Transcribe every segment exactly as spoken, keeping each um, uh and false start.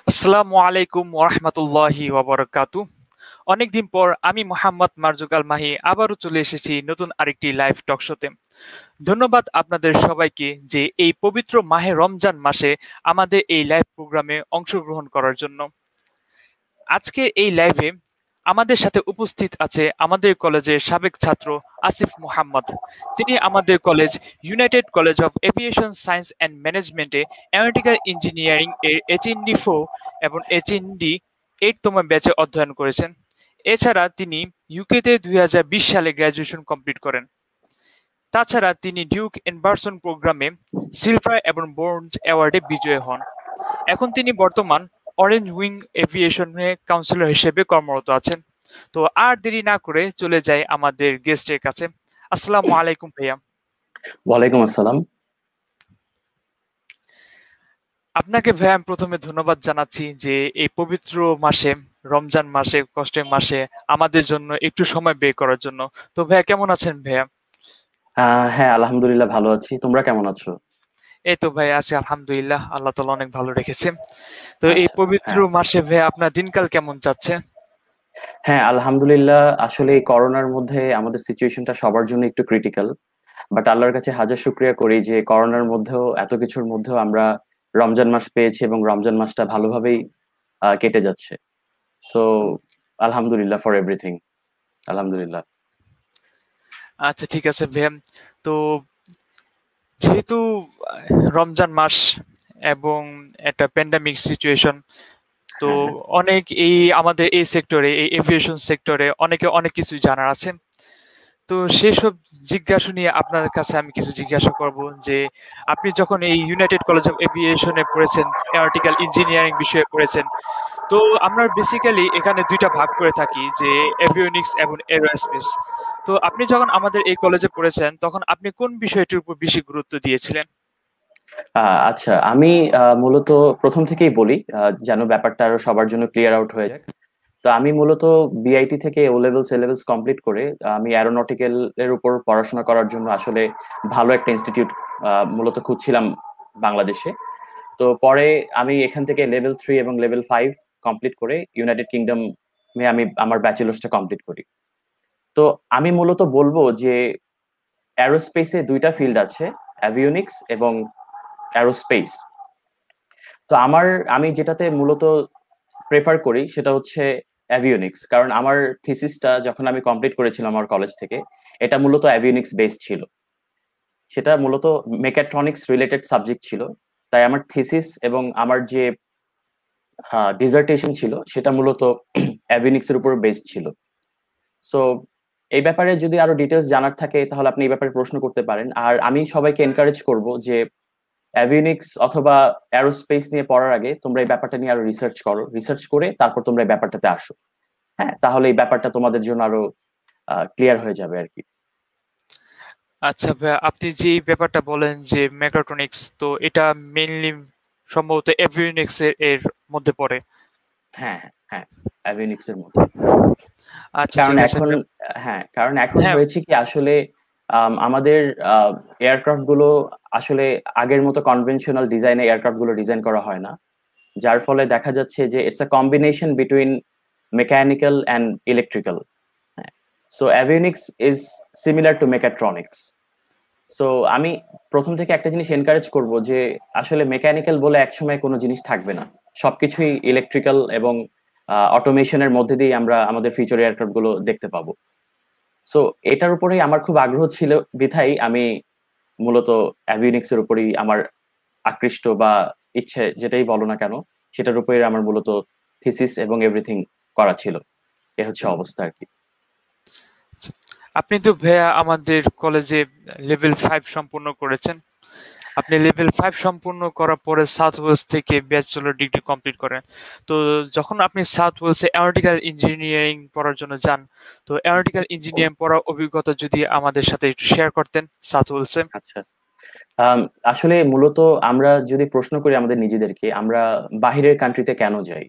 আসসালামু আলাইকুম ওরহমতুল্লাহি ওয়াবারাকাতু। অনেকদিন পর আমি মোহাম্মদ মারজুক আল মাহি আবারও চলে এসেছি নতুন আরেকটি লাইভ টক শোতে। ধন্যবাদ আপনাদের সবাইকে যে এই পবিত্র মাহে রমজান মাসে আমাদের এই লাইভ প্রোগ্রামে অংশগ্রহণ করার জন্য। আজকে এই লাইভে আমাদের সাথে উপস্থিত আছে আমাদের কলেজের সাবেক ছাত্র আসিফ মোহাম্মদ। তিনি আমাদের college United College of Aviation Science and ম্যানেজমেন্টে অ্যারোনটিক্যাল ইঞ্জিনিয়ারিং এর এইচএনডি ফোর এবং এইচএনডি এইট তম ব্যাচে অধ্যয়ন করেছেন। এছাড়া তিনি ইউকেতে দুই হাজার বিশ সালে গ্র্যাজুয়েশন কমপ্লিট করেন। তাছাড়া তিনি ডিউক এনভার্সন প্রোগ্রামে সিলভার এবং ব্রোঞ্জ অ্যাওয়ার্ডে বিজয়ী হন। এখন তিনি বর্তমান অরেঞ্জ উইং এভিয়েশনে কাউন্সিলর হিসেবে কর্মরত আছেন। তো আর দেরি না করে চলে যাই আমাদের গেস্টের কাছে। আসসালামু আলাইকুম ভাইয়া। ওয়ালাইকুম আসসালাম। আপনাকে ভাইয়া আমি প্রথমে ধন্যবাদ জানাচ্ছি যে এই পবিত্র মাসে, রমজান মাসে, কষ্টের মাসে আমাদের জন্য একটু সময় বের করার জন্য। তো ভাইয়া কেমন আছেন ভাইয়া? আহ হ্যাঁ, আলহামদুলিল্লাহ ভালো আছি। তোমরা কেমন আছো? এই তো ভাই আছি আলহামদুলিল্লাহ, আল্লাহ তাআলা অনেক ভালো রেখেছে। তো এই আচ্ছা, পবিত্র হ্যাঁ মাসে ভাইয়া আপনার দিনকাল কেমন যাচ্ছে? হ্যাঁ আলহামদুলিল্লাহ। আসলে এই করোনার মধ্যে আমাদের সিচুয়েশনটা সবার জন্য একটু ক্রিটিক্যাল, বাট আল্লাহর কাছে হাজার শুকরিয়া করি যে করোনার মধ্যেও, এত কিছুর মধ্যেও আমরা রমজান মাস পেয়েছি এবং রমজান মাসটা ভালোভাবেই আহ, কেটে যাচ্ছে। সো আলহামদুলিল্লাহ ফর এভরিথিং। আলহামদুলিল্লাহ। আচ্ছা ঠিক আছে ভাইয়া। তো যেহেতু আহ, রমজান মাস এবং একটা প্যান্ডামিক সিচুয়েশন, তো হ্যাঁ হ্যাঁ অনেক এই আমাদের এই সেক্টরে, এই এভিয়েশন সেক্টরে অনেকে অনেক কিছু জানার আছে। তো সেসব জিজ্ঞাসা নিয়ে আপনার কাছে আমি কিছু জিজ্ঞাসা করব যে আপনি যখন এই ইউনাইটেড কলেজ অফ এভিয়েশনে পড়েছেন, এরোনটিক্যাল ইঞ্জিনিয়ারিং বিষয়ে পড়েছেন, তো আমরা বেসিক্যালি এখানে দুইটা ভাগ করে থাকি যে এভিওনিক্স এবং এরোস্পেস। তো আপনি যখন আমাদের এই কলেজে পড়েছেন তখন আপনি কোন বিষয়টির উপর বেশি গুরুত্ব দিয়েছিলেন? আহ, আচ্ছা, আমি আহ, মূলত প্রথম থেকেই বলি আহ, যেন ব্যাপারটা আরো সবার জন্য ক্লিয়ার আউট হয়ে যাক। তো আমি মূলত বিআইটি থেকে O levels A levels complete করে আহ, আমি অ্যারোনটিক্যাল এর উপর পড়াশোনা করার জন্য আসলে ভালো একটা ইনস্টিটিউট মূলত খুঁজছিলাম বাংলাদেশে। তো পরে আমি এখান থেকে লেভেল থ্রি এবং লেভেল ফাইভ কমপ্লিট করে ইউনাইটেড কিংডম মে আমি আমার ব্যাচেলার্সটা কমপ্লিট করি। তো আমি মূলত বলবো যে অ্যারোস্পেসে দুইটা ফিল্ড আছে, অ্যাভিওনিক্স এবং অ্যারোস্পেস। তো আমার আমি যেটাতে মূলত প্রেফার করি সেটা হচ্ছে অ্যাভিওনিক্স, কারণ আমার থিসিসটা যখন আমি কমপ্লিট করেছিলাম আমার কলেজ থেকে, এটা মূলত অ্যাভিওনিক্স বেসড ছিল। সেটা মূলত মেকাট্রনিক্স রিলেটেড সাবজেক্ট ছিল। তাই আমার থিসিস এবং আমার যে ডিজার্টেশন ছিল সেটা মূলত অ্যাভিওনিক্স এর উপর বেসড ছিল। সো এই ব্যাপারে যদি আরো ডিটেলস জানার থাকে তাহলে আপনি এই ব্যাপারে প্রশ্ন করতে পারেন। আর আমি সবাইকে এনকারেজ করব যে অ্যাভিওনিক্স অথবা অ্যারোস্পেস নিয়ে পড়ার আগে তোমরা এই ব্যাপারটা নিয়ে আরো রিসার্চ করো, রিসার্চ করে তারপর তোমরা এই ব্যাপারটাতে আসো। হ্যাঁ, তাহলে এই ব্যাপারটা তোমাদের জন্য আরো ক্লিয়ার হয়ে যাবে আর কি। আচ্ছা ভাইয়া, আপনি যে এই ব্যাপারটা বলেন যে মেকাট্রনিক্স, তো এটা মেইনলি সম্ভবত এভিওনিক্স এর এর মধ্যে পড়ে। হ্যাঁ হ্যাঁ হ্যাঁ, অ্যাভিওনিক্স এর মধ্যে। আচ্ছা কারণ ঠিক আছে এখন ভাইয়া। হ্যাঁ কারণ এখন হ্যাঁ। হয়েছে কি আসলে আম, আমাদের এয়ারক্রাফট গুলো আসলে আগের মতো কনভেনশনাল ডিজাইনে এয়ারক্রাফট গুলো ডিজাইন করা হয় না, যার ফলে দেখা যাচ্ছে যে it's a combination between mechanical and electrical. So avionics is similar to mechatronics. So আমি প্রথম থেকে একটা জিনিস এনকারেজ করব যে আসলে মেকানিক্যাল বলে একসময় কোনো জিনিস থাকবে না, সবকিছুই ইলেকট্রিক্যাল এবং অটোমেশনের মধ্যে দিয়ে আমরা আমাদের ফিউচার এয়ারক্রাফট গুলো দেখতে পাবো। সো এটার উপরেই আমার খুব আগ্রহ ছিল, বিধাই আমি মূলত অ্যাভিওনিক্স এর উপরেই আমার আকৃষ্ট বা ইচ্ছে যেটাই বলো না কেন, সেটার উপরে আমার মূলত থিসিস এবং এভরিথিং করা ছিল। এ হচ্ছে অবস্থা আর কি। আচ্ছা। আপনি তো ভাইয়া আমাদের কলেজে লেভেল ফাইভ সম্পূর্ণ করেছেন। আপনি লেভেল ফাইভ সম্পূর্ণ করার পরে সাউথ ওয়েলস থেকে ব্যাচেলর ডিগ্রি কমপ্লিট করেন। তো যখন আপনি সাউথ ওয়েলসে অ্যারোনটিক্যাল ইঞ্জিনিয়ারিং পড়ার জন্য যান, তো অ্যারোনটিক্যাল ইঞ্জিনিয়ারিং পড়ার অভিজ্ঞতা যদি আমাদের সাথে একটু শেয়ার করতেন সাউথ ওয়েলসে। আচ্ছা, আম, আসলে মূলত আমরা যদি প্রশ্ন করি আমাদের নিজেদেরকে, আমরা বাহিরের কান্ট্রিতে কেন যাই?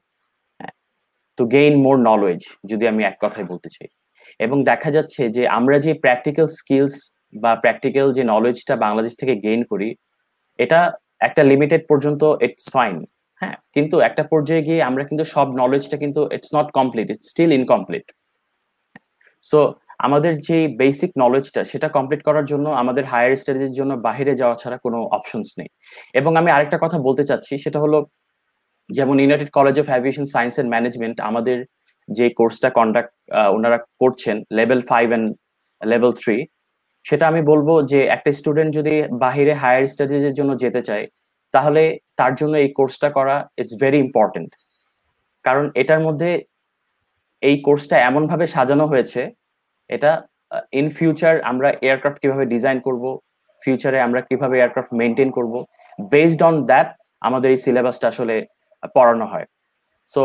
টু গেইন মোর নলেজ, যদি আমি এক কথায় বলতে চাই। এবং দেখা যাচ্ছে যে আমরা যে প্র্যাকটিক্যাল স্কিলস বা প্র্যাকটিক্যাল যে নলেজটা বাংলাদেশ থেকে গেইন করি, এটা একটা লিমিটেড পর্যন্ত ইটস ফাইন। হ্যাঁ, কিন্তু একটা পর্যায়ে গিয়ে আমরা কিন্তু সব নলেজটা কিন্তু it's not complete, it's still incomplete. So আমাদের যে বেসিক নলেজটা সেটা কমপ্লিট করার জন্য আমাদের হায়ার স্টাডিজের জন্য বাইরে যাওয়া ছাড়া কোনো অপশনস নেই। এবং আমি আরেকটা কথা বলতে চাচ্ছি, সেটা হলো যেমন United College of Aviation Science and Management আমাদের যে কোর্সটা কন্ডাক্ট ওনারা করছেন level five and level three, সেটা আমি বলবো যে একটা স্টুডেন্ট যদি বাহিরে হায়ার স্টাডিজের জন্য যেতে চায়, তাহলে তার জন্য এই কোর্সটা করা ইটস ভেরি ইম্পর্টেন্ট। কারণ এটার মধ্যে এই কোর্সটা এমন ভাবে সাজানো হয়েছে, এটা ইন ফিউচার আমরা এয়ারক্রাফট কিভাবে ডিজাইন করব, ফিউচারে আমরা কিভাবে এয়ারক্রাফট মেনটেন করব, বেসড অন দ্যাট আমাদের এই সিলেবাসটা আসলে পড়ানো হয়। সো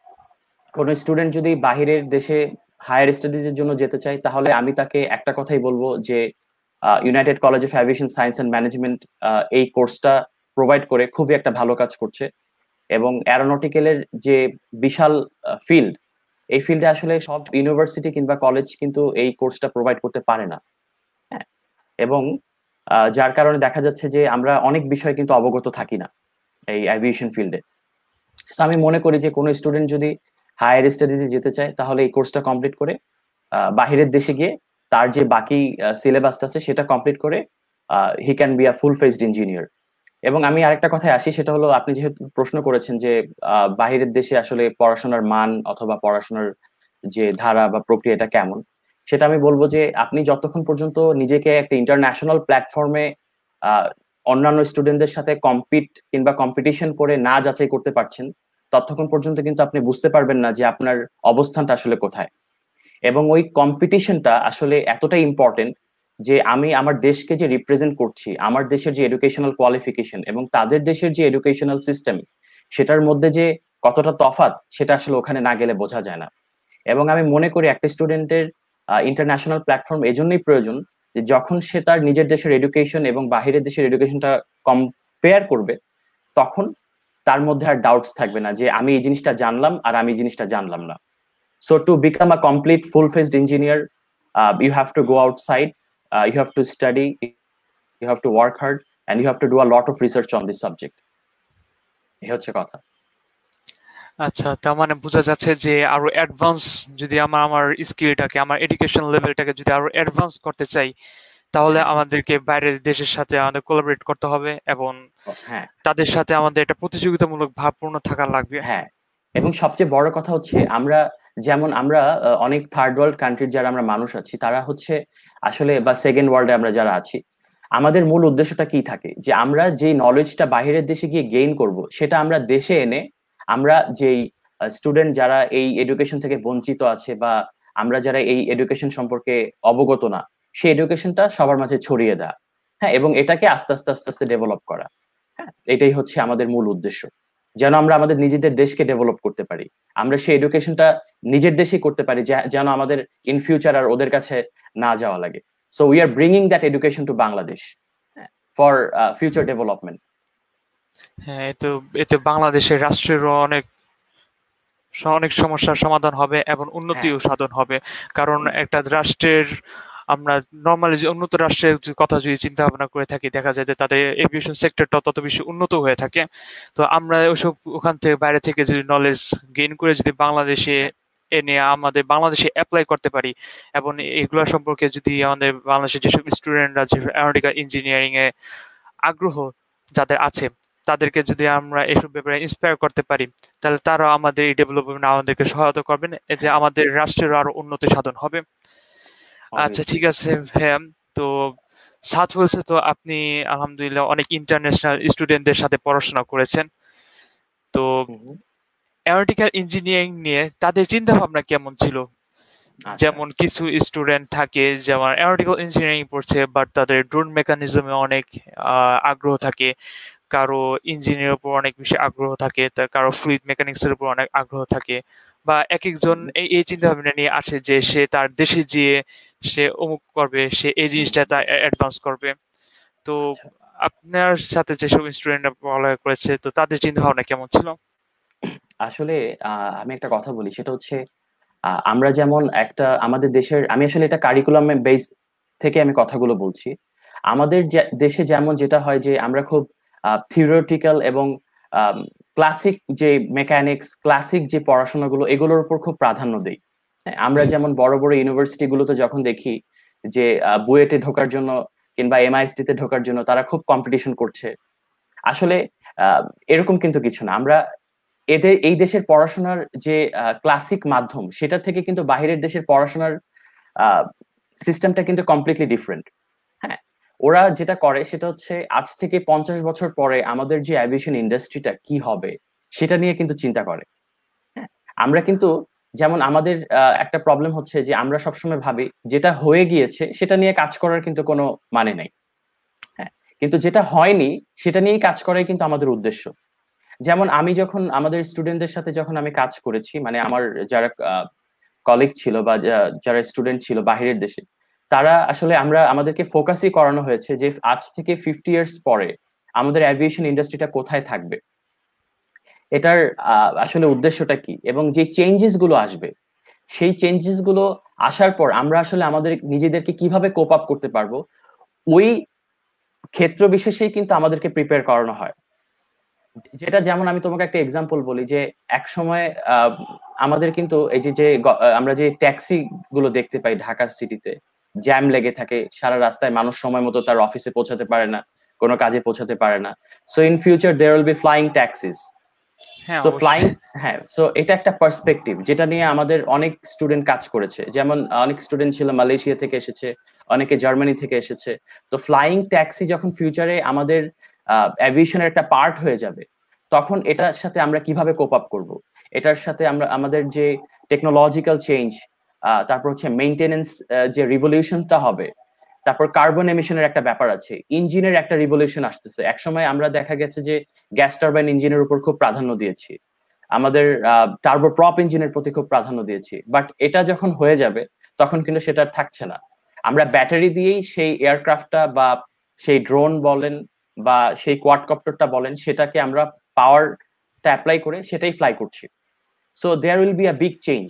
কোনো স্টুডেন্ট যদি বাহিরের দেশে হায়ার স্টাডিজের জন্য যেতে চায়, তাহলে আমি তাকে একটা কথাই বলবো যে United College of Aviation Science and Management এই কোর্সটা প্রোভাইড করে খুবই একটা ভালো কাজ করছে। এবং অ্যারোনটিক্যালের যে বিশাল ফিল্ড, এই ফিল্ডে আসলে সব ইউনিভার্সিটি কিংবা কলেজ কিন্তু এই কোর্সটা প্রোভাইড করতে পারে না। হ্যাঁ, এবং যার কারণে দেখা যাচ্ছে যে আমরা অনেক বিষয় কিন্তু অবগত থাকি না এই অ্যাভিয়েশন ফিল্ডে। আমি মনে করি যে কোনো স্টুডেন্ট যদি হায়ার স্টাডিজে যেতে চায়, তাহলে এই কোর্সটা কমপ্লিট করে বাহিরের দেশে গিয়ে তার যে বাকি সিলেবাসটা আছে সেটা কমপ্লিট করে he can be a full phased engineer. এবং আমি আরেকটা কথায় আসি, সেটা হলো আপনি যেহেতু প্রশ্ন করেছেন যে বাহিরের দেশে আসলে পড়াশোনার মান অথবা পড়াশোনার যে ধারা বা প্রক্রিয়াটা কেমন, সেটা আমি বলবো যে আপনি যতক্ষণ পর্যন্ত নিজেকে একটা ইন্টারন্যাশনাল প্ল্যাটফর্মে অন্যান্য স্টুডেন্টদের সাথে কম্পিট কিংবা কম্পিটিশন করে না যাচাই করতে পারছেন, ততক্ষণ পর্যন্ত কিন্তু আপনি বুঝতে পারবেন না যে আপনার অবস্থানটা আসলে কোথায়। এবং ওই কম্পিটিশনটা আসলে এতটাই ইম্পর্টেন্ট যে আমি আমার দেশকে যে রিপ্রেজেন্ট করছি, আমার দেশের যে এডুকেশনাল কোয়ালিফিকেশন এবং তাদের দেশের যে এডুকেশনাল সিস্টেম, সেটার মধ্যে যে কতটা তফাৎ, সেটা আসলে ওখানে না গেলে বোঝা যায় না। এবং আমি মনে করি একটা স্টুডেন্টের ইন্টারন্যাশনাল প্ল্যাটফর্ম এজন্যই প্রয়োজন যে যখন সে তার নিজের দেশের এডুকেশন এবং বাহিরের দেশের এডুকেশনটা কম্পেয়ার করবে, তখন তার মধ্যে আর ডাউটস থাকবে না যে আমি এই জিনিসটা জানলাম আর আমি এই জিনিসটা জানলাম না। So to become a complete full-fledged engineer, uh, you have to go outside, uh, you have to study, you have to work hard, and you have to do a lot of research on this subject. এই হচ্ছে কথা। আচ্ছা, তার মানে বোঝা যাচ্ছে যে আরো অ্যাডভান্স যদি আমরা আমার স্কিলটাকে, আমার এডুকেশন লেভেলটাকে যদি আরো অ্যাডভান্স করতে চাই, তাহলে হ্যাঁ আমাদেরকে বাইরের দেশের সাথে আমাদের কোলাবরেট করতে হবে এবং হ্যাঁ তাদের সাথে আমাদের একটা প্রতিযোগিতামূলক ভাবপূর্ণ থাকা লাগবে। হ্যাঁ এবং সবচেয়ে বড় কথা হচ্ছে আমরা যেমন আমরা আহ, অনেক থার্ড ওয়ার্ল্ড কান্ট্রির যারা আমরা মানুষ আছি, তারা হচ্ছে আসলে বা সেকেন্ড ওয়ার্ল্ডে আমরা যারা আছি, আমাদের মূল উদ্দেশ্যটা কি থাকে যে আমরা যে নলেজটা বাইরের দেশে গিয়ে গেইন করব, সেটা আমরা দেশে এনে আমরা যেই স্টুডেন্ট যারা এই এডুকেশন থেকে বঞ্চিত আছে বা আমরা যারা এই এডুকেশন সম্পর্কে অবগত না, সেই এডুকেশনটা সবার মাঝে ছড়িয়ে দেওয়া। হ্যাঁ, এবং এটাকে আস্তে আস্তে আস্তে আস্তে ডেভেলপ করা। হ্যাঁ, এটাই হচ্ছে আমাদের মূল উদ্দেশ্য, যেন আমরা আমাদের নিজেদের দেশকে ডেভেলপ করতে পারি, আমরা সেই এডুকেশনটা নিজের দেশেই করতে পারি, যেন আমাদের ইন ফিউচার আর ওদের কাছে না যাওয়া লাগে। So we are bringing that education to Bangladesh for future development. হ্যাঁ, এতে এতে বাংলাদেশের রাষ্ট্রেরও অনেক অনেক সমস্যার সমাধান হবে এবং হ্যাঁ উন্নতিও সাধন হবে। কারণ হুম, একটা রাষ্ট্রের, আমরা নর্মালি যে উন্নত রাষ্ট্রের যে কথা যদি চিন্তা ভাবনা করে থাকি, দেখা যায় যে তাদের এভিয়েশন সেক্টরটা তত বেশি উন্নত হয়ে থাকে। তো আমরা ওইসব ওখান থেকে বাইরে থেকে যদি নলেজ গেইন করে যদি বাংলাদেশে হ্যাঁ এনে আমাদের বাংলাদেশে অ্যাপ্লাই করতে পারি এবং এগুলো সম্পর্কে যদি আমাদের বাংলাদেশের যেসব স্টুডেন্টরা যে অ্যারোনটিক্যাল ইঞ্জিনিয়ারিং এ আগ্রহ যাদের আছে, তাদেরকে যদি আমরা এসব ব্যাপারে ইন্সপায়ার করতে পারি, তাহলে তারাও আমাদের এই ডেভেলপমেন্ট আমাদেরকে সহায়তা করবেন, যে হ্যাঁ আমাদের রাষ্ট্রেরও আরো উন্নতি সাধন হবে। আচ্ছা, অবভিয়াসলি। ঠিক আছে ভাইয়া। তো সাত বলছে তো আপনি আলহামদুলিল্লাহ অনেক ইন্টারন্যাশনাল স্টুডেন্টদের সাথে পড়াশোনা করেছেন। তো হুম হুম, অ্যারোনটিক্যাল ইঞ্জিনিয়ারিং নিয়ে তাদের চিন্তা ভাবনা কেমন ছিল? আচ্ছা। যেমন কিছু স্টুডেন্ট থাকে যেমন অ্যারোনটিক্যাল ইঞ্জিনিয়ারিং পড়ছে, বাট তাদের ড্রোন মেকানিজমে অনেক আহ, আগ্রহ থাকে, কারো ইঞ্জিনের উপর অনেক বেশি আগ্রহ থাকে, তার কারো ফ্লুইড মেকানিক্স এর উপর অনেক আগ্রহ থাকে, বা এক একজন হুম এই এই চিন্তা ভাবনা নিয়ে আসে যে সে তার দেশে যেয়ে সে অমুক করবে, সে এই হুম জিনিসটা তার অ্যাডভান্স করবে। তো আচ্ছা। আপনার সাথে যেসব স্টুডেন্টরা পড়ালেখা করেছে, তো তাদের চিন্তা ভাবনা কেমন ছিল? আসলে আহ, আমি একটা কথা বলি, সেটা হচ্ছে আহ, আমরা যেমন একটা আমাদের দেশের, আমি আসলে এটা কারিকুলাম বেস থেকে আমি কথাগুলো বলছি। আমাদের যে- দেশে যেমন যেটা হয় যে আমরা খুব থিওরিটিক্যাল এবং ক্লাসিক যে মেকানিক্স, ক্লাসিক যে পড়াশোনাগুলো, এগুলোর উপর খুব প্রাধান্য দেই। হ্যাঁ, আমরা যেমন বড় বড় ইউনিভার্সিটি গুলোতে যখন দেখি যে বুয়েটে ঢোকার জন্য কিংবা এমআইএসটি তে ঢোকার জন্য তারা খুব কম্পিটিশন করছে, আসলে আহ, এরকম কিন্তু কিছু না। আমরা এদের এই দেশের পড়াশোনার যে ক্লাসিক মাধ্যম, সেটা থেকে কিন্তু বাহিরের দেশের পড়াশোনার সিস্টেমটা কিন্তু কমপ্লিটলি ডিফারেন্ট। হ্যাঁ, ওরা যেটা করে সেটা হচ্ছে আজ থেকে পঞ্চাশ বছর পরে আমাদের যে অ্যাভিয়েশন ইন্ডাস্ট্রিটা কি হবে সেটা নিয়ে কিন্তু চিন্তা করে। হ্যাঁ, আমরা কিন্তু যেমন আমাদের আহ, একটা প্রবলেম হচ্ছে যে আমরা সবসময় ভাবি যেটা হয়ে গিয়েছে সেটা নিয়ে কাজ করার কিন্তু কোনো মানে নেই। হ্যাঁ, কিন্তু যেটা হয়নি সেটা নিয়েই কাজ করাই কিন্তু আমাদের উদ্দেশ্য। যেমন আমি যখন আমাদের স্টুডেন্টদের সাথে যখন আমি কাজ করেছি, মানে আমার যারা কলিগ ছিল বা যা- যারা স্টুডেন্ট ছিল বাহিরের দেশে, তারা আসলে আমরা আমাদেরকে ফোকাসই করানো হয়েছে যে আজ থেকে ফিফটি ইয়ার্স পরে আমাদের অ্যাভিয়েশন ইন্ডাস্ট্রিটা কোথায় থাকবে, এটার আহ, আসলে উদ্দেশ্যটা কি, এবং যে চেঞ্জেস গুলো আসবে সেই চেঞ্জেস গুলো আসার পর আমরা আসলে আমাদের নিজেদেরকে কিভাবে কোপ আপ করতে পারবো, ওই ক্ষেত্র বিশেষেই কিন্তু আমাদেরকে প্রিপেয়ার করানো হয়। যেটা যেমন আমি তোমাকে একটা এক্সাম্পল বলি যে এক সময় আহ, আমাদের কিন্তু এই যে যে গ- আহ, আমরা যে ট্যাক্সি গুলো দেখতে পাই ঢাকা সিটিতে, জ্যাম লেগে থাকে সারা রাস্তায়, মানুষ সময় মতো তার অফিসে পৌঁছাতে পারে না, কোনো কাজে পৌঁছাতে পারে না। So in future there will be flying taxis. হ্যাঁ, সো ফ্লাইং, অবশ্যই। হ্যাঁ, সো এটা একটা পার্সপেক্টিভ যেটা নিয়ে আমাদের অনেক স্টুডেন্ট কাজ করেছে। যেমন অনেক স্টুডেন্ট ছিল মালয়েশিয়া থেকে এসেছে, অনেকে জার্মানি থেকে এসেছে। তো ফ্লাইং ট্যাক্সি যখন ফিউচারে আমাদের অ্যাভিয়েশনের একটা পার্ট হয়ে যাবে, তখন এটার সাথে আমরা কিভাবে কোপ আপ করবো, এটার সাথে আমরা আমাদের যে টেকনোলজিক্যাল চেঞ্জ, তারপর হচ্ছে মেইনটেনেন্স, যে রিভলিউশনটা হবে, তারপর কার্বন এমিশনের একটা ব্যাপার আছে, ইঞ্জিনের একটা রিভলিউশন আসতেছে। একসময় আমরা দেখা গেছে যে গ্যাস টারবাইন ইঞ্জিনের উপর খুব প্রাধান্য দিয়েছি, আমাদের টার্বো প্রপ ইঞ্জিনের প্রতি খুব প্রাধান্য দিয়েছি, বাট এটা যখন হয়ে যাবে তখন কিন্তু সেটা আর থাকছে না। আমরা ব্যাটারি দিয়েই সেই এয়ারক্রাফটটা বা সেই ড্রোন বলেন বা সেই কোয়াডকপ্টারটা বলেন, সেটাকে আমরা পাওয়ারটা অ্যাপ্লাই করে সেটাই ফ্লাই করছি। So there will be a big change.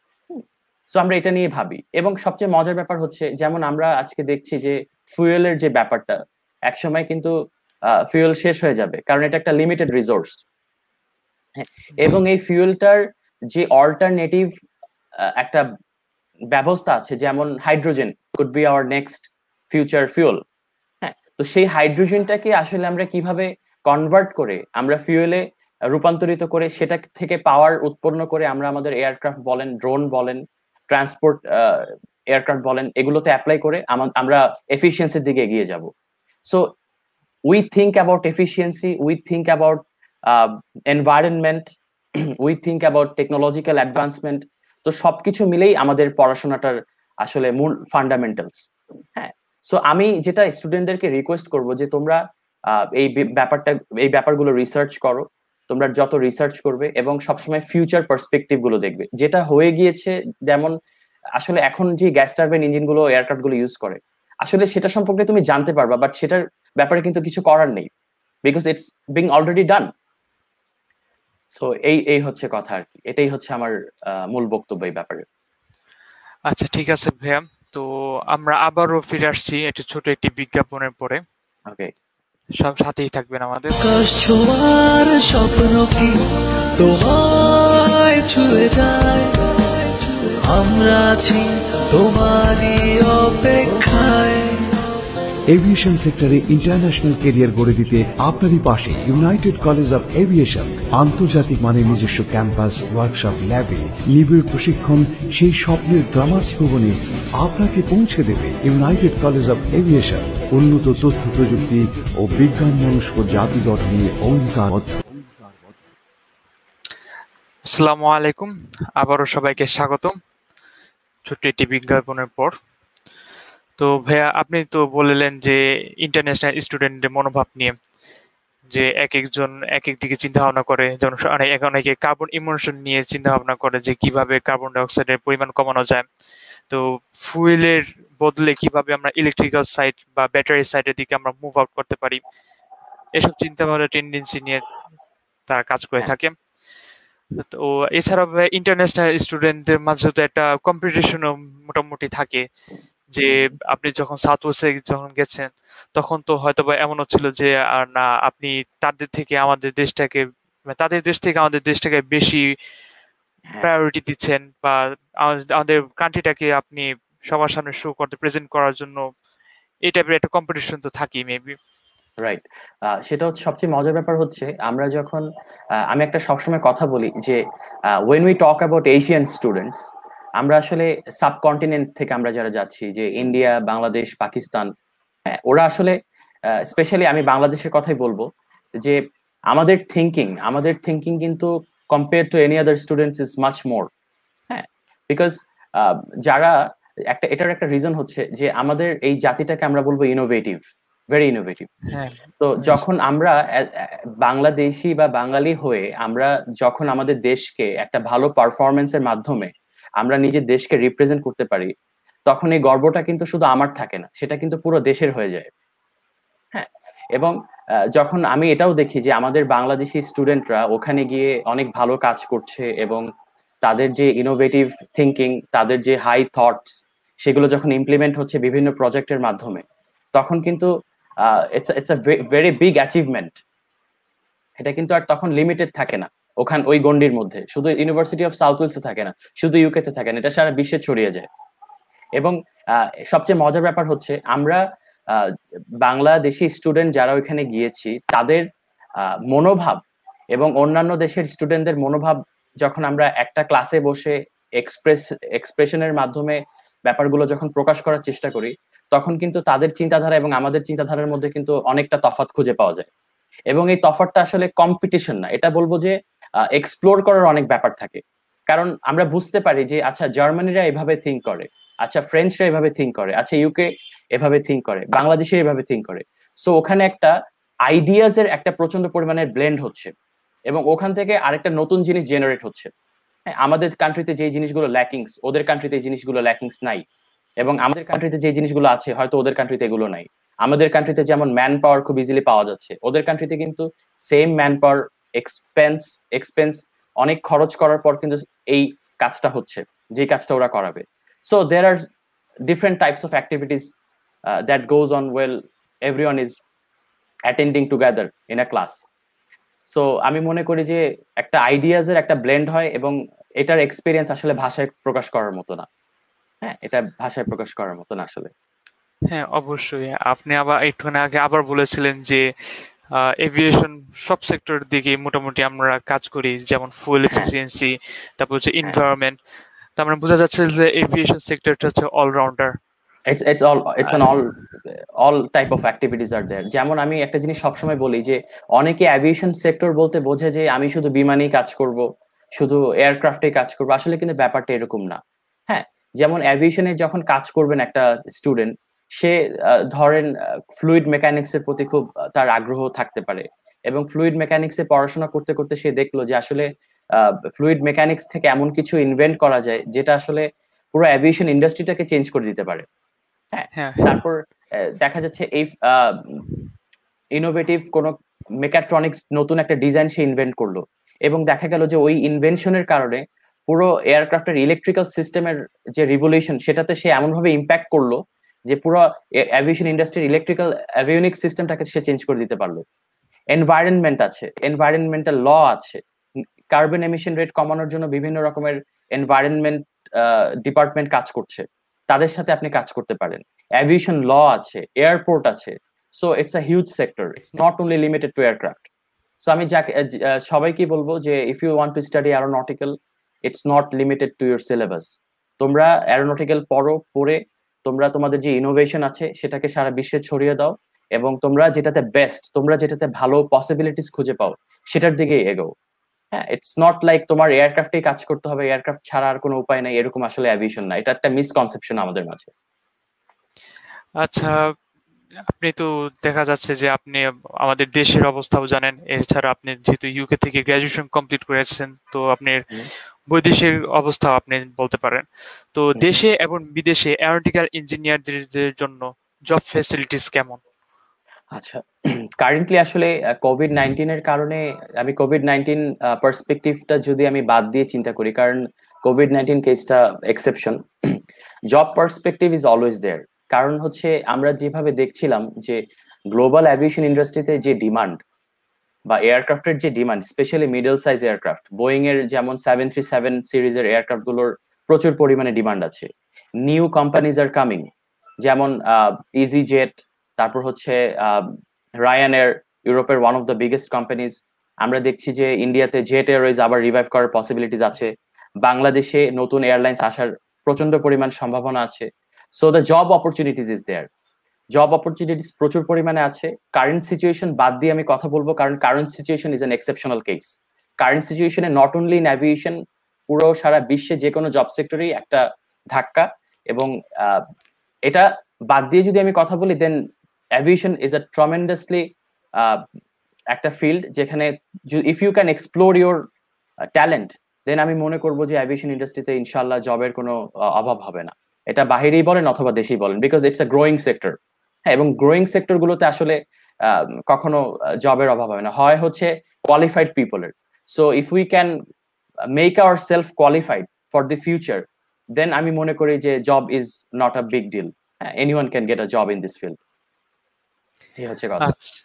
So আমরা এটা নিয়ে ভাবি, এবং সবচেয়ে মজার ব্যাপার হচ্ছে যেমন আমরা আজকে দেখছি যে ফুয়েলের যে ব্যাপারটা, একসময় কিন্তু ফুয়েল শেষ হয়ে যাবে কারণ এটা একটা লিমিটেড রিসোর্স। হ্যাঁ, জি। এবং এই ফুয়েলটার যে অল্টারনেটিভ একটা ব্যবস্থা আছে, যেমন hydrogen could be our next future fuel. হ্যাঁ, তো সেই হাইড্রোজেনটাকে আসলে আমরা কিভাবে কনভার্ট করে আমরা ফিউয়েলে রূপান্তরিত করে সেটা থেকে পাওয়ার উৎপন্ন করে আমরা আমাদের এয়ারক্রাফট বলেন, ড্রোন বলেন, ট্রান্সপোর্ট এয়ারক্রাফট বলেন, এগুলোতে অ্যাপ্লাই করে আমা- আমরা এফিসিয়েন্সির দিকে এগিয়ে যাব। So we think about efficiency, we think about environment, we think about technological advancement. তো সবকিছু মিলেই আমাদের পড়াশোনাটার আসলে মূল ফান্ডামেন্টালস। হ্যাঁ, সো আমি যেটা স্টুডেন্টদেরকে রিকোয়েস্ট করব যে তোমরা আহ, এই বে- ব্যাপারটা, এই ব্যাপারগুলো রিসার্চ করো। তোমরা যত রিসার্চ করবে এবং সবসময় ফিউচার পার্সপেক্টিভ গুলো দেখবে, যেটা হয়ে গিয়েছে, যেমন আসলে এখন যে গ্যাস টারবাইন ইঞ্জিন গুলো এয়ারক্রাফট গুলো ইউজ করে, আসলে সেটা সম্পর্কে তুমি জানতে পারবা, বাট সেটার ব্যাপারে কিন্তু কিছু করার নেই, because it's being already done. So এই এই হচ্ছে কথা আর কি, এটাই হচ্ছে আমার আহ, মূল বক্তব্য এই ব্যাপারে। আচ্ছা, ঠিক আছে ভাইয়া। তো আমরা আবারও ফিরে আসছি একটি ছোট একটি বিজ্ঞাপনের পরে। ওকে। সব সাথেই থাকবেন আমাদের। আকাশ ছোঁয়ার স্বপ্ন কি তোমায় ছুঁয়ে যায়? আমরা আছি তোমারই অপেক্ষায়। এভিয়েশন সেক্টরে ইন্টারন্যাশনাল ক্যারিয়ার গড়ে দিতে আপনারই পাশে ইউনাইটেড কলেজ অফ এভিয়েশন। আন্তর্জাতিক মানের নিজস্ব ক্যাম্পাস, ওয়ার্কশপ, ল্যাবে, নিবিড় প্রশিক্ষণ, সেই স্বপ্নের গ্লামার্স ভবনে আপনাকে পৌঁছে দেবে ইউনাইটেড কলেজ অফ এভিয়েশন। উন্নত তথ্য প্রযুক্তি ও বিজ্ঞান মনস্ক জাতি গঠনে অঙ্গীকারবদ্ধ। আসসালামু আলাইকুম। আবারও সবাইকে স্বাগতম ছোট্ট একটি বিজ্ঞাপনের পর। তো ভাইয়া, আপনি তো বললেন যে ইন্টারন্যাশনাল স্টুডেন্টের মনোভাব নিয়ে, যে এক একজন এক এক দিকে চিন্তা ভাবনা করে, যেমন স- অনেক অনেকে কার্বন ইমোশন নিয়ে চিন্তা ভাবনা করে যে কিভাবে কার্বন ডাই অক্সাইডের পরিমাণ কমানো যায়। তো ফুয়েলের বদলে কিভাবে আমরা ইলেকট্রিক্যাল সাইড বা ব্যাটারি সাইডের দিকে আমরা মুভ আউট করতে পারি, এসব চিন্তা ভাবনা টেন্ডেন্সি নিয়ে তারা কাজ করে হ্যাঁ। থাকে। তো এছাড়াও ইন্টারন্যাশনাল স্টুডেন্টদের মাঝে তো একটা কম্পিটিশনও মোটামুটি থাকে, যে হুম, হুম। আপনি যখন সাউথ ওয়েস্টে যখন গেছেন, তখন তো হয়তোবা এমনও ছিল যে আর না, আপনি তাদের থেকে আমাদের দেশটাকে মানে তাদের দেশ থেকে আমাদের দেশটাকে বেশি হ্যাঁ, প্রায়োরিটি দিচ্ছেন, বা আমাদের আমাদের কান্ট্রিটাকে আপনি সবার সামনে শো করতে প্রেজেন্ট করার জন্য এই টাইপের একটা কম্পিটিশন তো থাকেই মেবি। রাইট। সেটা হচ্ছে সবচেয়ে মজার ব্যাপার হচ্ছে আমরা যখন আহ, আমি একটা সবসময় কথা বলি যে when we talk about Asian students, আমরা আসলে সাবকন্টিনেন্ট থেকে আমরা যারা যাচ্ছি, যে ইন্ডিয়া, বাংলাদেশ, পাকিস্তান, হ্যাঁ, ওরা আসলে স্পেশালি আমি বাংলাদেশের কথাই বলবো, যে আমাদের থিঙ্কিং আমাদের থিঙ্কিং কিন্তু compare to any other students is much more. হ্যাঁ, বিকজ যারা একটা এটার একটা রিজন হচ্ছে যে আমাদের এই জাতিটাকে আমরা বলবো ইনোভেটিভ, ভেরি ইনোভেটিভ। হ্যাঁ, তো যখন আমরা আহ, আহ, বাংলাদেশি বা বাঙালি হয়ে আমরা যখন আমাদের দেশকে একটা ভালো পারফরমেন্সের মাধ্যমে আমরা নিজের দেশকে রিপ্রেজেন্ট করতে পারি, তখন এই গর্বটা কিন্তু শুধু আমার থাকে না, সেটা কিন্তু পুরো দেশের হয়ে যায়। হ্যাঁ, এবং আহ, যখন আমি এটাও দেখি যে আমাদের বাংলাদেশি স্টুডেন্টরা ওখানে গিয়ে অনেক ভালো কাজ করছে, এবং তাদের যে ইনোভেটিভ থিঙ্কিং, তাদের যে হাই থটস, সেগুলো যখন ইমপ্লিমেন্ট হচ্ছে বিভিন্ন প্রজেক্টের মাধ্যমে, তখন কিন্তু it's it's a very big achievement. এটা কিন্তু আর তখন লিমিটেড থাকে না ওখান ওই গন্ডির মধ্যে, শুধু ইউনিভার্সিটি অফ সাউথ ওয়েলসে থাকে না, শুধু ইউকে তে থাকে না, এটা সারা বিশ্বে ছড়িয়ে যায়। এবং আহ, সবচেয়ে মজার ব্যাপার হচ্ছে আমরা আহ, বাংলাদেশি স্টুডেন্ট যারা ওইখানে গিয়েছি, তাদের আহ, মনোভাব এবং অন্যান্য দেশের স্টুডেন্টদের মনোভাব যখন আমরা একটা ক্লাসে বসে এক্সপ্রেস এক্সপ্রেশনের মাধ্যমে ব্যাপারগুলো যখন প্রকাশ করার চেষ্টা করি, তখন কিন্তু তাদের চিন্তাধারা এবং আমাদের চিন্তাধারার মধ্যে কিন্তু অনেকটা তফাৎ খুঁজে পাওয়া যায়। এবং এই তফাৎটা আসলে কম্পিটিশন না, এটা বলবো যে এক্সপ্লোর করার অনেক ব্যাপার থাকে। কারণ আমরা বুঝতে পারি যে আচ্ছা জার্মানিরা এভাবে থিঙ্ক করে, আচ্ছা ফ্রেঞ্চরা এভাবে থিঙ্ক করে, আচ্ছা ইউকে এভাবে থিঙ্ক করে, বাংলাদেশের এভাবে থিঙ্ক করে। সো ওখানে একটা আইডিয়াজ এর একটা প্রচন্ড পরিমাণের ব্লেন্ড হচ্ছে, এবং ওখান থেকে আরেকটা নতুন জিনিস জেনারেট হচ্ছে। হ্যাঁ, আমাদের কান্ট্রিতে যে জিনিসগুলো ল্যাকিংস, ওদের কান্ট্রিতে এই জিনিসগুলো ল্যাকিংস নাই, এবং আমাদের কান্ট্রিতে যে জিনিসগুলো আছে হয়তো ওদের কান্ট্রিতে এগুলো নাই। আমাদের কান্ট্রিতে যেমন ম্যান পাওয়ার খুব ইজিলি পাওয়া যাচ্ছে, ওদের কান্ট্রিতে কিন্তু same manpower expense expense অনেক খরচ করার পর কিন্তু এই কাজটা হচ্ছে, যে কাজটা ওরা করাবে। So there are different types of activities that goes on well everyone is attending together in a class. So আমি মনে করি যে একটা আইডিয়াজ এর একটা ব্লেন্ড হয়, এবং এটার এক্সপিরিয়েন্স আসলে ভাষায় প্রকাশ করার মতো না। হ্যাঁ, এটা ভাষায় প্রকাশ করার মতো না আসলে। হ্যাঁ, অবশ্যই। আপনি আবার একটুখানি আগে আবার বলেছিলেন যে এভিয়েশন সব সেক্টর দিকে মোটামুটি আমরা কাজ করি, যেমন ফুয়েল হ্যাঁ, এফিসিয়েন্সি, তারপর হচ্ছে হ্যাঁ, এনভায়রনমেন্ট। তার মানে বোঝা যাচ্ছে যে এভিয়েশন সেক্টরটা হচ্ছে allrounder. It's it's all it's an all all type of activities are there. যেমন আমি একটা জিনিস সবসময় বলি যে অনেকে অ্যাভিয়েশন সেক্টর বলতে বোঝে যে আমি শুধু বিমানেই কাজ করব, শুধু এয়ারক্রাফটে কাজ করবো, আসলে কিন্তু ব্যাপারটা এরকম না। হ্যাঁ, যেমন অ্যাভিয়েশনে যখন কাজ করবেন একটা স্টুডেন্ট, সে আহ, ধরেন ফ্লুইড মেকানিক্স এর প্রতি খুব আহ, তার আগ্রহ থাকতে পারে, এবং ফ্লুইড মেকানিক্স এ পড়াশোনা করতে করতে সে দেখলো যে আসলে ফ্লুইড মেকানিক্স থেকে এমন কিছু ইনভেন্ট করা যায় যেটা আসলে পুরো অ্যাভিয়েশন ইন্ডাস্ট্রিটাকে চেঞ্জ করে দিতে পারে। হ্যাঁ, হ্যাঁ, তারপর আহ, দেখা যাচ্ছে এই ইনোভেটিভ কোন মেকাট্রনিক্স নতুন একটা ডিজাইন সে ইনভেন্ট করলো, এবং দেখা গেল যে ওই ইনভেনশনের কারণে পুরো এয়ারক্রাফটের ইলেকট্রিক্যাল সিস্টেমের যে রিভলিউশন, সেটাতে সে এমন ভাবে ইম্প্যাক্ট করলো যে পুরো অ্যাভিয়েশন ইন্ডাস্ট্রির ইলেকট্রিক্যাল অ্যাভিওনিক সিস্টেমটাকে সে চেঞ্জ করে দিতে পারলো। এনভায়রনমেন্ট আছে, এনভায়রনমেন্টাল ল আছে, কার্বন এমিশন রেট কমানোর জন্য বিভিন্ন রকমের এনভায়রনমেন্ট ডিপার্টমেন্ট কাজ করছে, তাদের সাথে আপনি কাজ করতে পারেন। অ্যাভিয়েশন ল আছে, এয়ারপোর্ট আছে। So it's a huge sector, it's not only limited to aircraft. So আমি যাকে সবাইকে বলবো যে if you want to study aeronautical, it's not limited to your syllabus. তোমরা অ্যারোনটিক্যাল পড়ো, পড়ে তোমরা তোমাদের যে ইনোভেশন আছে সেটাকে সারা বিশ্বে ছড়িয়ে দাও, এবং তোমরা যেটাতে বেস্ট, তোমরা যেটাতে ভালো পসিবিলিটিস খুঁজে পাও সেটার দিকে এগো। হ্যাঁ, ইটস নট লাইক তোমার এয়ারক্রাফটেই কাজ করতে হবে, এয়ারক্রাফট ছাড়া আর কোনো উপায় নাই, এরকম আসলে অ্যাভিয়েশন না। এটা একটা মিসকনসেপশন আমাদের মাঝে। আচ্ছা, আপনি তো দেখা যাচ্ছে যে আপনি আমাদের দেশের অবস্থাও জানেন, এছাড়া আপনি যেহেতু ইউকে থেকে গ্রাজুয়েশন কমপ্লিট করেছেন, তো আপনার হুম, বৈদেশিক অবস্থাও আপনি বলতে পারেন। তো হুম। দেশে এবং বিদেশে অ্যারোনটিক্যাল ইঞ্জিনিয়ারদের জন্য জব ফ্যাসিলিটিস কেমন? আচ্ছা, কারেন্টলি আসলে কোভিড নাইনটিন এর কারণে, আমি কোভিড নাইনটিন পার্সপেক্টিভটা যদি আমি বাদ দিয়ে চিন্তা করি, কারণ কোভিড নাইনটিন কেসটা exception, job perspective is always there. কারণ হচ্ছে আমরা যেভাবে দেখছিলাম যে গ্লোবাল অ্যাভিয়েশন ইন্ডাস্ট্রিতে যে ডিমান্ড, বা এয়ারক্রাফটের যে demand, specially middle size aircraft, Boeing এর যেমন সেভেন থ্রি সেভেন সিরিজের এয়ারক্রাফট গুলোর প্রচুর পরিমাণে ডিমান্ড আছে। নিউ কোম্পানিজ আর কামিং, যেমন ইজি জেট, তারপর হচ্ছে রায়ান এয়ার, ইউরোপের one of the biggest companies. আমরা দেখছি যে ইন্ডিয়াতে জেট এয়ারওয়েজ আবার রিভাইভ করার পসিবিলিটিস আছে। বাংলাদেশে নতুন এয়ারলাইন্স আসার প্রচন্ড পরিমাণ সম্ভাবনা আছে। So the job opportunities is there, job opportunities প্রচুর পরিমাণে আছে। কারেন্ট সিচুয়েশন বাদ দিয়ে আমি কথা বলবো, কারণ current situation is an exceptional case. Current সিচুয়েশনে নট অনলি ইন অ্যাভিয়েশন, পুরো সারা বিশ্বে যে কোনো জব সেক্টরেই একটা ধাক্কা। এবং এটা বাদ দিয়ে যদি আমি কথা বলি, দেন অ্যাভিয়েশন ইজ আ ট্রমেন্ডাসলি একটা ফিল্ড যেখানে if you can explore your talent, then আমি মনে করবো যে অ্যাভিয়েশন ইন্ডাস্ট্রিতে ইনশাল্লাহ জবের কোনো অভাব হবে না। এটা বাহিরেই বলেন অথবা দেশেই বলেন, because it's a growing sector. হ্যাঁ, এবং গ্রোয়িং সেক্টর গুলোতে আসলে কখনো জবের অভাব হবে না, হয় হচ্ছে কোয়ালিফাইড পিপলের। So if we can make our self qualified for the future, then আমি মনে করি যে job is not a big deal. Anyone can get a job in this field. এই হচ্ছে কথা।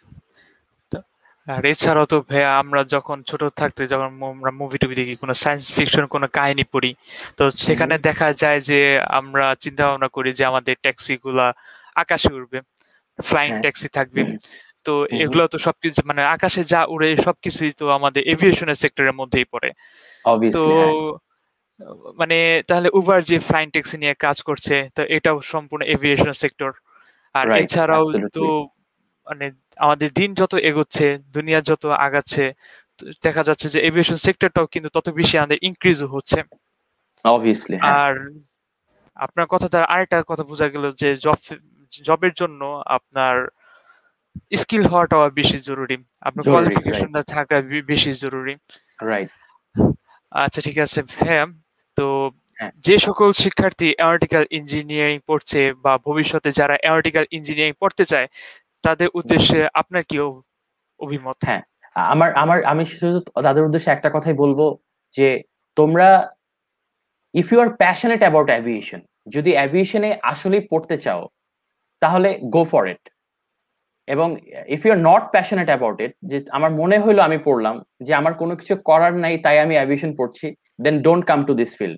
আর এছাড়াও তো ভাইয়া আমরা যখন ছোট থাকতে যখন আমরা মুভি টুভি দেখি, কোনো সায়েন্স ফিকশন কোনো কাহিনী পড়ি, তো সেখানে দেখা যায় যে আমরা চিন্তা ভাবনা করি যে আমাদের ট্যাক্সি গুলা আকাশে উড়বে, ফ্লাইং ট্যাক্সি থাকবে। তো এগুলো তো সবকিছু মানে আকাশে যা উড়ে সবকিছুই তো আমাদের এভিয়েশনের সেক্টরের মধ্যেই পড়ে। তো মানে তাহলে উবার যে ফ্লাইং ট্যাক্সি নিয়ে কাজ করছে, তো এটাও সম্পূর্ণ এভিয়েশন সেক্টর। আর এছাড়াও তো মানে আমাদের দিন যত এগোচ্ছে, দুনিয়া যত আগাচ্ছে, দেখা যাচ্ছে যে এভিয়েশন সেক্টরটাও কিন্তু তত বেশি আমাদের ইনক্রিজ হচ্ছে। অবভিয়াসলি। আর আপনার কথা দ্বারা আরেকটা কথা বোঝা গেল যে জব জবের জন্য আপনার স্কিল হওয়াটাও বেশি জরুরি, আপনার কোয়ালিফিকেশনটা থাকা বেশি জরুরি। রাইট। আচ্ছা ঠিক আছে হ্যাঁ, তো যে সকল শিক্ষার্থী এরোনটিক্যাল ইঞ্জিনিয়ারিং পড়ছে বা ভবিষ্যতে যারা এরোনটিক্যাল ইঞ্জিনিয়ারিং পড়তে চায়, তাদের উদ্দেশ্যে আপনার কি অভিমত? হ্যাঁ, আমার আমার আমি শুধু তাদের উদ্দেশ্যে একটা কথাই বলবো যে তোমরা if you are passionate about aviation, যদি অ্যাভিয়েশনে আসলেই পড়তে চাও তাহলে গো ফর ইট। এবং if you are not passionate about it, যে আমার মনে হইলো আমি পড়লাম যে আমার কোনো কিছু করার নাই তাই আমি অ্যাভিয়েশন পড়ছি, then don't come to this field.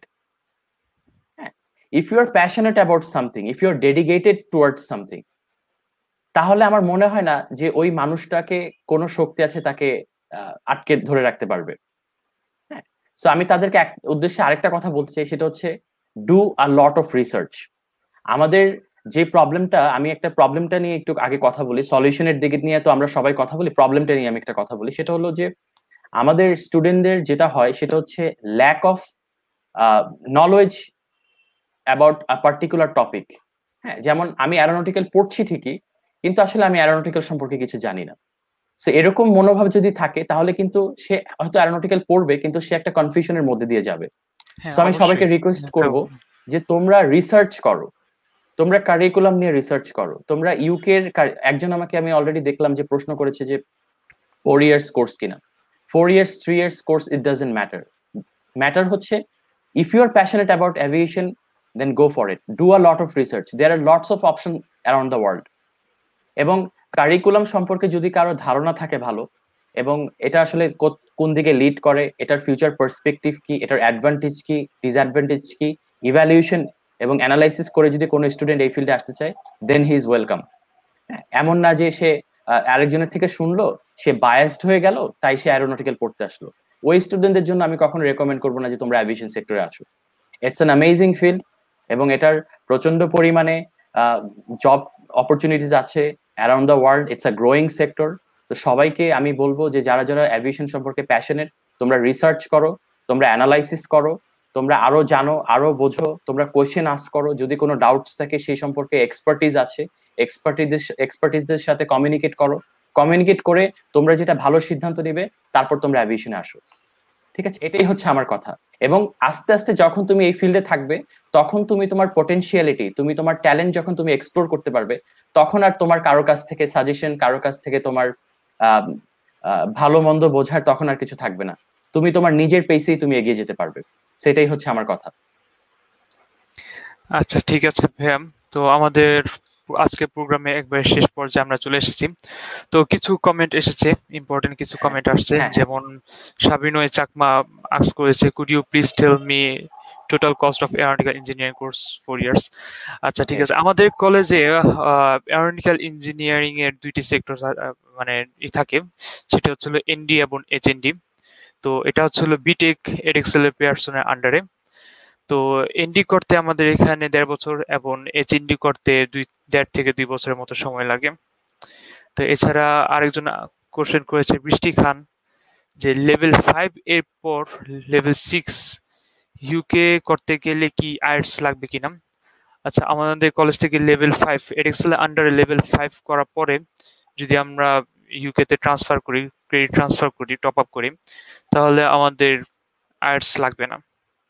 If you are passionate about something, if you are dedicated towards something, তাহলে আমার মনে হয় না যে ওই মানুষটাকে কোনো শক্তি আছে তাকে আটকে ধরে রাখতে পারবে। হ্যাঁ, সো আমি তাদেরকে এক উদ্দেশ্যে আরেকটা কথা বলতে চাই, সেটা হচ্ছে do a lot of research. আমাদের যে প্রবলেমটা, আমি একটা প্রবলেমটা নিয়ে একটু আগে কথা বলি, সলিউশনের দিকে নিয়ে তো আমরা সবাই কথা বলি, প্রবলেমটা নিয়ে আমি একটা কথা বলি। সেটা হলো যে আমাদের স্টুডেন্টদের যেটা হয় সেটা হচ্ছে lack of knowledge about a particular topic. হ্যাঁ, যেমন আমি অ্যারোনটিক্যাল পড়ছি ঠিকই, কিন্তু আসলে আমি অ্যারোনটিক্যাল সম্পর্কে কিছু জানি না। সো এরকম মনোভাব যদি থাকে তাহলে কিন্তু সে হয়তো অ্যারোনটিক্যাল পড়বে, কিন্তু সে একটা কনফিউশনের মধ্যে দিয়ে যাবে। সো আমি সবাইকে রিকোয়েস্ট করব যে তোমরা রিসার্চ করো, তোমরা কারিকুলাম নিয়ে রিসার্চ করো। তোমরা ইউকে এর একজন আমাকে আমি অলরেডি দেখলাম যে প্রশ্ন করেছে যে ফোর ইয়ার্স কোর্স কিনা। Four years three years course, it doesn't matter. Matter হচ্ছে if you are passionate about aviation, then go for it, do a lot of research, there are lots of option around the world. এবং curriculum সম্পর্কে যদি কারো ধারণা থাকে ভালো, এবং এটা আসলে কোন দিকে লিড করে, এটার ফিউচার পার্সপেক্টিভ কি, এটার অ্যাডভান্টেজ কি, ডিসঅ্যাডভান্টেজ কি, ইভ্যালুয়েশন এবং অ্যানালাইসিস করে যদি কোনো স্টুডেন্ট এই ফিল্ডে আসতে চায়, দেন হি ইজ ওয়েলকাম। এমন না যে সে আরেকজনের থেকে শুনলো, সে বায়াসড হয়ে গেল, তাই সে অ্যারোনটিক্যাল পড়তে আসলো। ওই স্টুডেন্টদের জন্য আমি কখনো রেকমেন্ড করবো না যে তোমরা অ্যাভিয়েশন সেক্টরে আসো। ইটস অ্যান অ্যামেজিং ফিল্ড এবং এটার প্রচন্ড পরিমাণে জব অপরচুনিটিস আছে around the world. It's a growing sector. তো সবাইকে আমি বলবো যে যারা যারা অ্যাভিয়েশন সম্পর্কে প্যাশনেট, তোমরা রিসার্চ করো, তোমরা অ্যানালাইসিস করো, তোমরা আরো জানো, আরো বোঝো, তোমরা কোয়েশ্চেন আস্ক করো। যদি কোনো ডাউটস থাকে সেই সম্পর্কে এক্সপার্টিজ আছে, এক্সপার্টিজ এক্সপার্টিজদের সাথে কমিউনিকেট করো। কমিউনিকেট করে তোমরা যেটা ভালো সিদ্ধান্ত নিবে, তারপর তোমরা অ্যাভিয়েশনে আসো। ঠিক আছে, এটাই হচ্ছে আমার কথা। এবং আস্তে আস্তে যখন তুমি এই ফিল্ডে থাকবে, তখন তুমি তোমার পটেনশিয়ালিটি, তুমি তোমার ট্যালেন্ট যখন তুমি এক্সপ্লোর করতে পারবে, তখন আর তোমার কারো কাছ থেকে সাজেশন, কারো কাছ থেকে তোমার ভালো মন্দ বোঝার তখন আর কিছু থাকবে না। তুমি তোমার নিজের পেসেই তুমি এগিয়ে যেতে পারবে। সেটাই হচ্ছে আমার কথা। আচ্ছা ঠিক আছে ভাইয়া, তো আমাদের আজকের প্রোগ্রামে একবার শেষ পর্যায়ে আমরা চলে এসেছি। তো কিছু কমেন্ট এসেছে, ইম্পর্টেন্ট কিছু হ্যাঁ কমেন্ট আসছে, হ্যাঁ হ্যাঁ যেমন সাবিনয় চাকমা আস্ক করেছে, could you please tell me total cost of aeronautical engineering course four years. আচ্ছা ঠিক ওকে আছে, আমাদের কলেজে এরোনটিক্যাল ইঞ্জিনিয়ারিং এর দুইটি সেক্টর মানে ই থাকে, সেটা হচ্ছে এনডি এবং এইচএনডি। তো এটা হচ্ছে বিটেক এডেক্সেল পেয়ারসনের আন্ডারে। তো এনডি করতে আমাদের এখানে দেড় বছর এবং এইচএনডি করতে দুই দেড় থেকে দুই বছরের মতো সময় লাগে। তো এছাড়া আরেকজন কোশ্চেন করেছে বৃষ্টি খান, যে লেভেল ফাইভ এর পর লেভেল সিক্স ইউকে করতে গেলে কি আইএলটিএস লাগবে কিনা। আচ্ছা, আমাদের কলেজ থেকে লেভেল ফাইভ এডেক্সেল আন্ডারে লেভেল ফাইভ করার পরে যদি আমরা ইউকে তে ট্রান্সফার করি, ক্রেডিট ট্রান্সফার করি, টপ আপ করি, তাহলে আমাদের আইএলটিএস লাগবে না।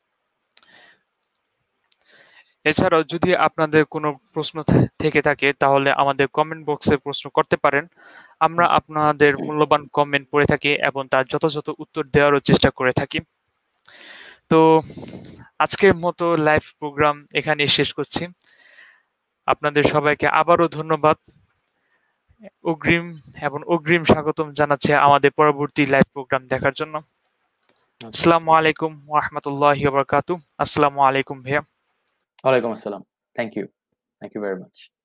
এছাড়াও যদি আপনাদের কোনো প্রশ্ন থা- থেকে থাকে তাহলে আমাদের কমেন্ট বক্সে প্রশ্ন করতে পারেন। আমরা আপনাদের মূল্যবান কমেন্ট পড়ে থাকি এবং তার যথাযথ উত্তর দেওয়ারও চেষ্টা করে থাকি। তো আজকের মতো লাইভ প্রোগ্রাম এখানে শেষ করছি। আপনাদের সবাইকে আবারও ধন্যবাদ, অগ্রিম এবং অগ্রিম স্বাগতম জানাচ্ছি আমাদের পরবর্তী লাইভ প্রোগ্রাম দেখার জন্য। ওকে আসসালামু আলাইকুম ওয়া রাহমাতুল্লাহি ওয়া বারাকাতুহু। আসসালামু আলাইকুম ভাইয়া। ওয়ালাইকুম আসসালাম। Thank you thank you very much.